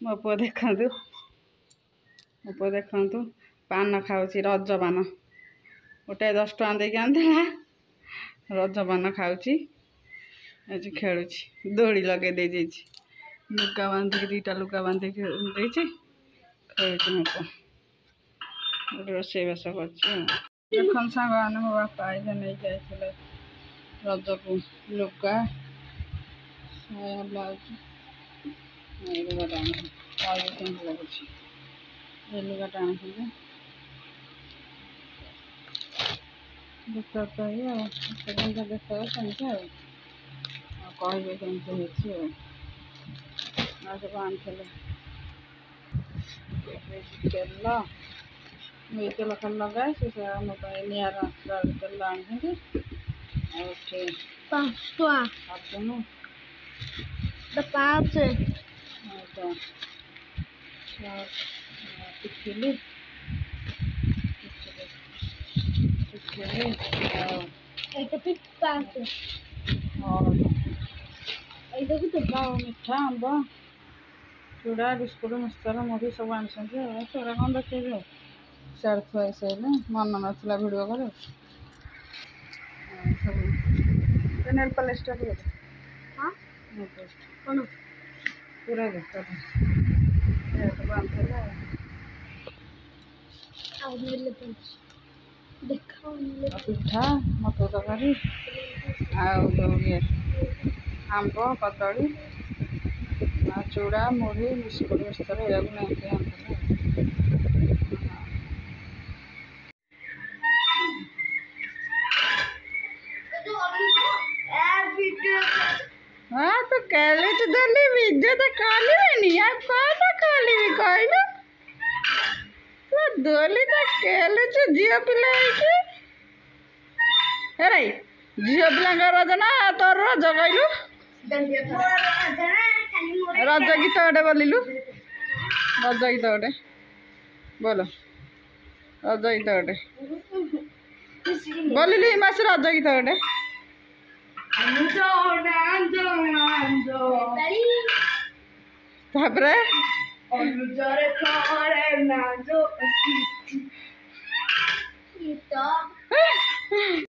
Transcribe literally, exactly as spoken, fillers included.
मो पुआ देखु मो पुआ देखु पान खाऊँ रज पान गोटे दस टका देके आंदा रज पान खाऊँ आज खेलु दोड़ी लगे दे लुगा बांधिक दीटा लुगा बांधिक खेलु मो पुआ रोसईबास कर देखन सांग मैंने मो बापा आइले नहीं जाए रज को लुगा ब्लाउज लुगाटा लगुच लुगाटा आनी देखा कह देखा सेमती कहे केमती सब आनी तेल मुझे तेल खाली लगाए से मोबाइल निआर तेल आनी पाँच टिकली मिठा आंब चूड़ा बिस्कुट मिक्सचर मुढ़ी सब आनी चूड़ा कौन देखे सियाड़ थुआ सारे मन नाला भिडियो कर नेल पॉलिश पूरा पिठा मटर तरकारी आंब कदली चूड़ा मुढ़ी बिस्कुट मिक्सचर या हाँ तो कहले तो दली विद्या तो खाली नहीं आप कौन खाली भी कहना तो दली तो कहले तो झील पिला है झील पिला रज ना तोर रज कहलु रज गीत गोटे बोलिलु रज गीत गोटे बोल रज गीत गोटे बोलिलु हिमांश रज गीत गोटे तापरे